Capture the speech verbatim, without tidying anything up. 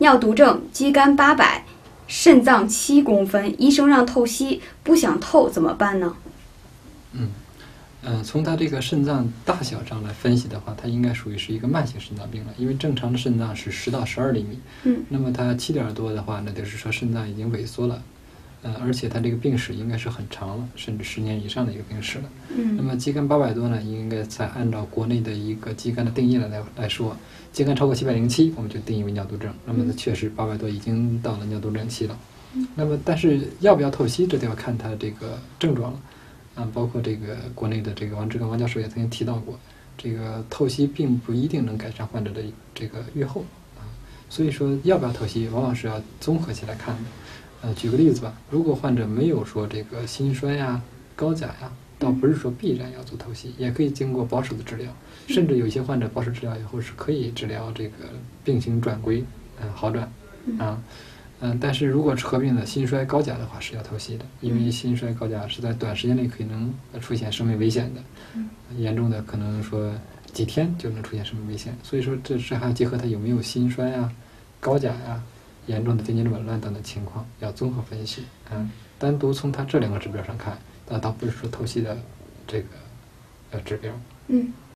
尿毒症，肌酐八百，肾脏七公分，医生让透析，不想透怎么办呢？ 嗯。嗯，从它这个肾脏大小上来分析的话，它应该属于是一个慢性肾脏病了，因为正常的肾脏是十到十二厘米， 嗯， 那么它七点多的话，那就是说肾脏已经萎缩了，呃，而且它这个病史应该是很长了，甚至十年以上的一个病史了， 嗯， 那么肌酐八百多呢，应该在按照国内的一个肌酐的定义来来来说，肌酐超过七百零七，我们就定义为尿毒症，那么它确实八百多已经到了尿毒症期了， 嗯， 那么但是要不要透析，这就要看它这个症状了。啊，包括这个国内的这个王志刚王教授也曾经提到过，这个透析并不一定能改善患者的这个预后啊，所以说要不要透析，往往是要综合起来看的。呃，举个例子吧，如果患者没有说这个心衰呀、高钾呀，倒不是说必然要做透析，也可以经过保守的治疗，甚至有些患者保守治疗以后是可以治疗这个病情转归，嗯、呃，好转啊。嗯，但是如果合并了心衰高钾的话，是要透析的，因为心衰高钾是在短时间内可能出现生命危险的，嗯、严重的可能说几天就能出现生命危险，所以说这这还要结合它有没有心衰啊、高钾呀、啊、严重的电解质紊乱等的情况，要综合分析啊。单独从它这两个指标上看，那倒不是说透析的这个呃指标。 嗯。